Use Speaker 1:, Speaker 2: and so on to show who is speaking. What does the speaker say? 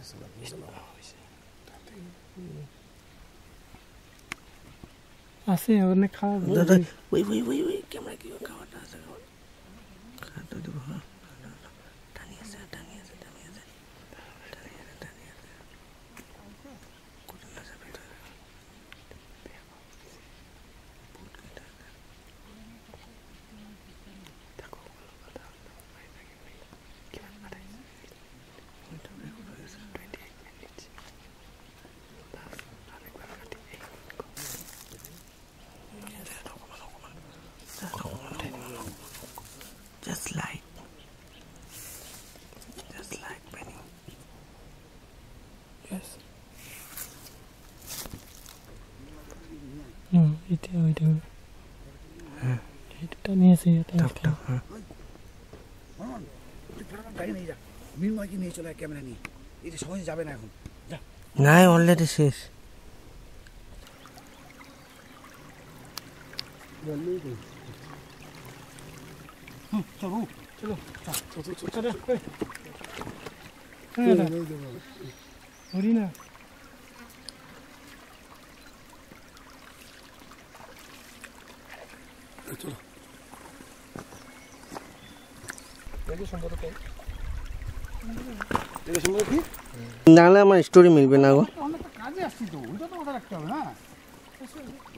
Speaker 1: আছে অনেক খাওয়া
Speaker 2: ওই ওই ওই ওই ক্যামেরা কি খাওয়াটা আছে খাওয়াটা দেবো হ্যাঁ টানি আছে টানি আছে টানি আছে টানি আছে টানি আছে কোথায় যাবে তো just like Benny.
Speaker 1: Yes. No, itu. Itu tani আছে এটা একটা
Speaker 3: গাড়ি নিয়ে যা মিনময়কে নিয়ে চলে ক্যামেরা নিয়ে এটা সহজে যাবে না এখন যা
Speaker 2: না অলরেডি শেষ
Speaker 3: চলো
Speaker 1: হরিনা
Speaker 3: চলো
Speaker 2: নাহলে আমার স্টোরি মিলবে না গো
Speaker 3: কাজে আসছি তো ওইটা তো কথা রাখতে হবে হ্যাঁ